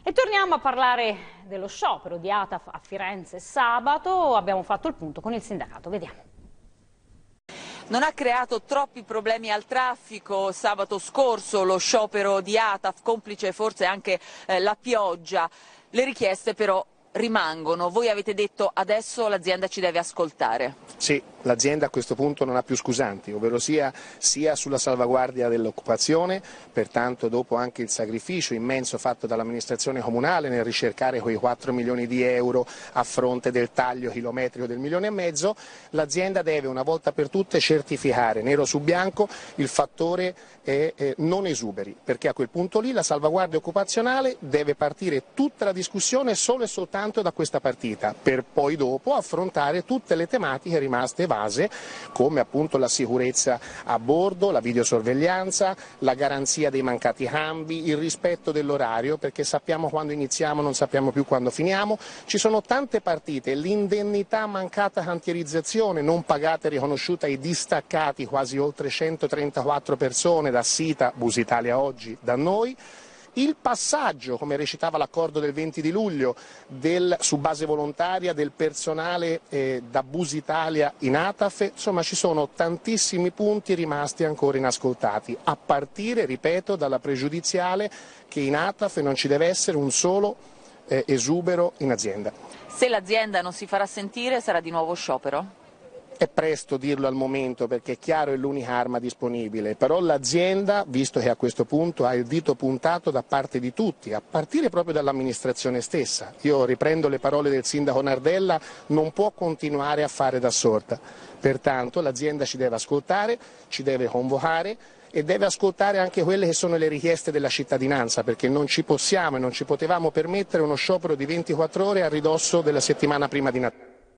E torniamo a parlare dello sciopero di ATAF a Firenze sabato. Abbiamo fatto il punto con il sindacato, vediamo. Non ha creato troppi problemi al traffico sabato scorso lo sciopero di ATAF, complice forse anche la pioggia. Le richieste però rimangono. Voi avete detto adesso l'azienda ci deve ascoltare. Sì, l'azienda a questo punto non ha più scusanti, ovvero sia sulla salvaguardia dell'occupazione, pertanto dopo anche il sacrificio immenso fatto dall'amministrazione comunale nel ricercare quei 4 milioni di euro a fronte del taglio chilometrico del 1,5 milioni, l'azienda deve una volta per tutte certificare nero su bianco il fattore non esuberi, perché a quel punto lì la salvaguardia occupazionale deve partire tutta la discussione solo e soltanto da questa partita, per poi dopo affrontare tutte le tematiche rimaste evase, come appunto la sicurezza a bordo, la videosorveglianza, la garanzia dei mancati cambi, il rispetto dell'orario, perché sappiamo quando iniziamo, non sappiamo più quando finiamo. Ci sono tante partite, l'indennità mancata cantierizzazione non pagata e riconosciuta ai distaccati, quasi oltre 134 persone da Sita, Busitalia oggi da noi. Il passaggio, come recitava l'accordo del 20 di luglio, su base volontaria del personale da Busitalia in ATAF, insomma ci sono tantissimi punti rimasti ancora inascoltati, a partire, ripeto, dalla pregiudiziale che in ATAF non ci deve essere un solo esubero in azienda. Se l'azienda non si farà sentire sarà di nuovo sciopero? È presto dirlo al momento perché è chiaro è l'unica arma disponibile, però l'azienda, visto che a questo punto ha il dito puntato da parte di tutti, a partire proprio dall'amministrazione stessa, io riprendo le parole del sindaco Nardella, non può continuare a fare da sorda, pertanto l'azienda ci deve ascoltare, ci deve convocare e deve ascoltare anche quelle che sono le richieste della cittadinanza, perché non ci possiamo e non ci potevamo permettere uno sciopero di 24 ore a ridosso della settimana prima di Natale.